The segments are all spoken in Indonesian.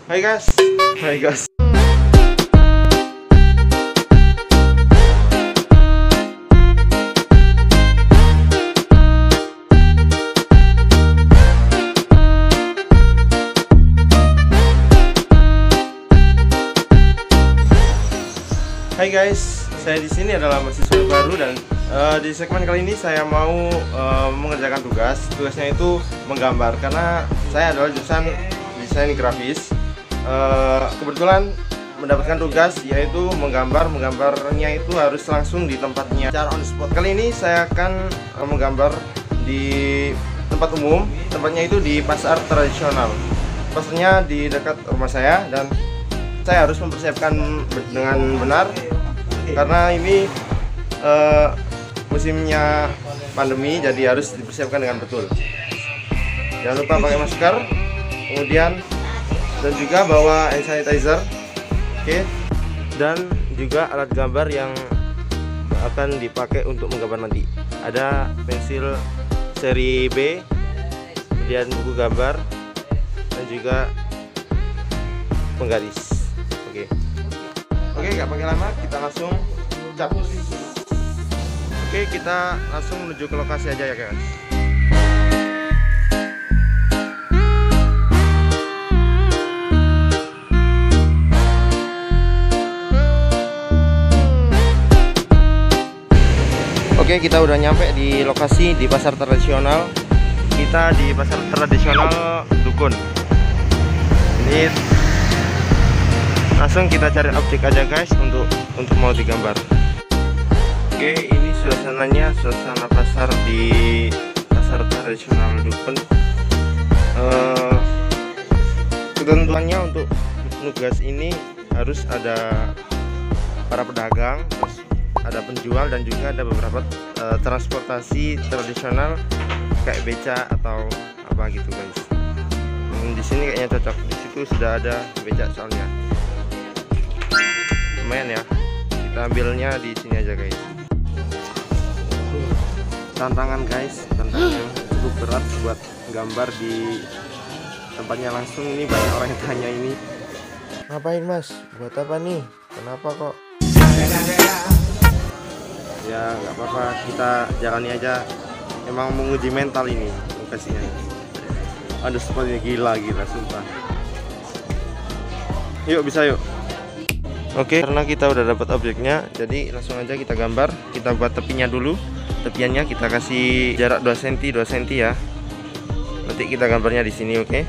Hai guys. Hai guys. Hai guys, saya di sini adalah mahasiswa baru dan di segmen kali ini saya mau mengerjakan tugas. Tugasnya itu menggambar karena saya adalah jurusan desain grafis. Kebetulan mendapatkan tugas yaitu menggambarnya itu harus langsung di tempatnya secara on spot. Kali ini saya akan menggambar di tempat umum, tempatnya itu di pasar tradisional. Pasarnya di dekat rumah saya dan saya harus mempersiapkan dengan benar karena ini musimnya pandemi, jadi harus dipersiapkan dengan betul. Jangan lupa pakai masker, kemudian dan juga bawa hand sanitizer, oke, dan juga alat gambar yang akan dipakai untuk menggambar nanti. Ada pensil seri B, kemudian buku gambar, dan juga penggaris. Oke, nggak pakai lama, kita langsung cabut. Oke, kita langsung menuju ke lokasi aja ya guys. Oke, kita udah nyampe di lokasi di pasar tradisional. Kita di pasar tradisional Dukun. Ini langsung kita cari objek aja guys untuk mau digambar. Oke, ini suasananya, suasana pasar di pasar tradisional Dukun. Ketentuannya untuk tugas ini harus ada para pedagang, terus ada penjual dan juga ada beberapa transportasi tradisional kayak beca atau apa gitu guys. Di sini kayaknya cocok. Di situ sudah ada beca soalnya. Lumayan ya. Kita ambilnya di sini aja guys. Tantangan guys, tantangan cukup berat buat gambar di tempatnya langsung. Ini banyak orang yang tanya ini. Ngapain mas? Buat apa nih? Kenapa kok? Ya nggak apa-apa, kita jalani aja. Emang menguji mental ini lokasinya. Ada spotnya gila sumpah. Yuk, bisa yuk. Oke, karena kita udah dapat objeknya, jadi langsung aja kita gambar. Kita buat tepinya dulu. Tepiannya kita kasih jarak 2 cm ya. Nanti kita gambarnya di sini, oke?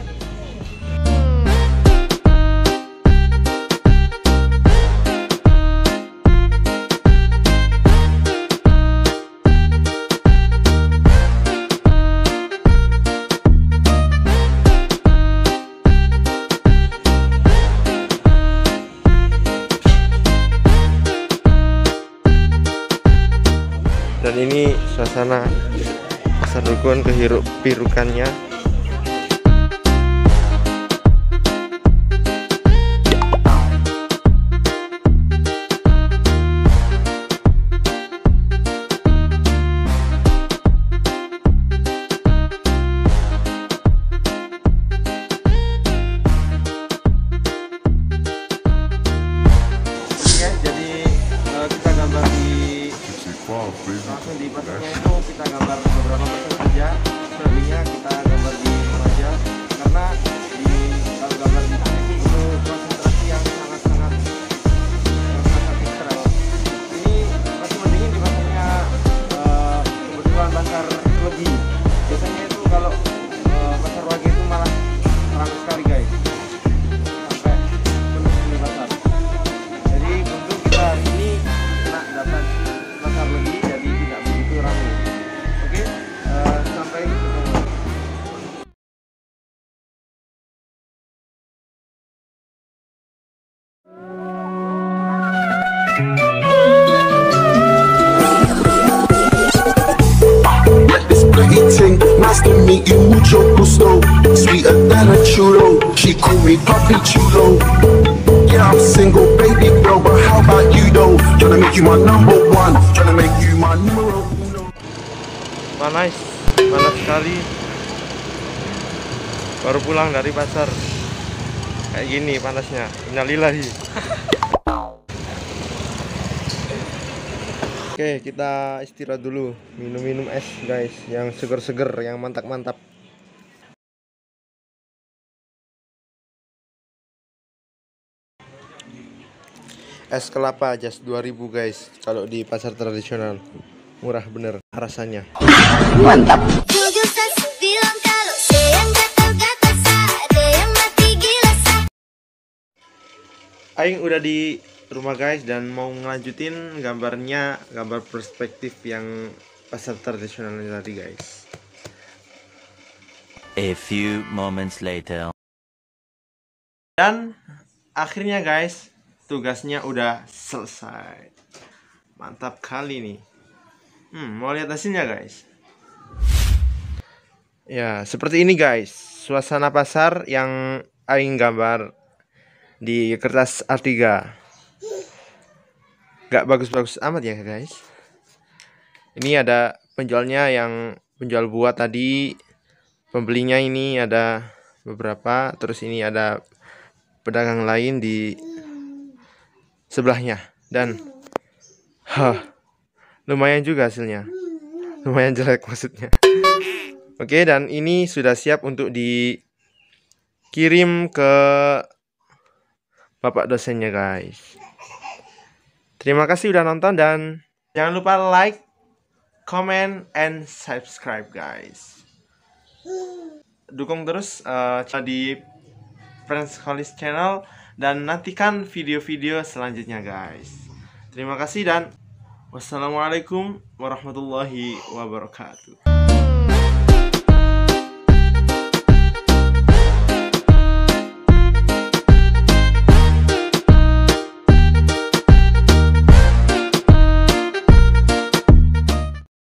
Dan ini suasana pasar Dukun, kehirup pirukannya. Oke, jadi kita gambar langsung di pasarnya itu kita gambar beberapa persen saja, selebihnya kita gambar di rumah aja karena kalau gambar di sini itu konsentrasi yang sangat ekstra. Ini masih mendingin di pasarnya kebetulan pasar Wage. Biasanya itu kalau pasar Wage itu malah ramai sekali guys, sampai penuh di pasar. Jadi untuk kita hari ini kena dapat pasar Wage, jadi tidak begitu ramai. Oke, sampai ketemu. Nice to meet you, mucho gusto. Sweeter than a churro. She call me Papi Chulo. Yeah, I'm single, baby girl, but how about you though? Tryna make you my number one. Tryna make you my numero uno. Panas sekali. Baru pulang dari pasar. Kayak gini panasnya. Innalillahi. Oke, kita istirahat dulu. Minum-minum es, guys, yang seger-seger, yang mantap-mantap. Es kelapa just 2000, guys. Kalau di pasar tradisional. Murah bener rasanya. Mantap. Aing udah di rumah, guys, dan mau ngelanjutin gambarnya, gambar perspektif yang pasar tradisional tadi, guys. A few moments later. Dan akhirnya, guys, tugasnya udah selesai. Mantap kali nih. Mau lihat hasilnya, guys? Ya, seperti ini, guys. Suasana pasar yang aing gambar di kertas A3. Gak bagus-bagus amat ya, guys. Ini ada penjualnya, yang penjual buah tadi. Pembelinya ini ada beberapa. Terus ini ada pedagang lain di sebelahnya. Dan lumayan juga hasilnya. Lumayan jelek maksudnya. Oke, dan ini sudah siap untuk dikirim ke bapak dosennya, guys. Terima kasih udah nonton, dan jangan lupa like, comment, and subscribe, guys. Dukung terus di Friends College Channel, dan nantikan video-video selanjutnya, guys. Terima kasih dan wassalamualaikum warahmatullahi wabarakatuh.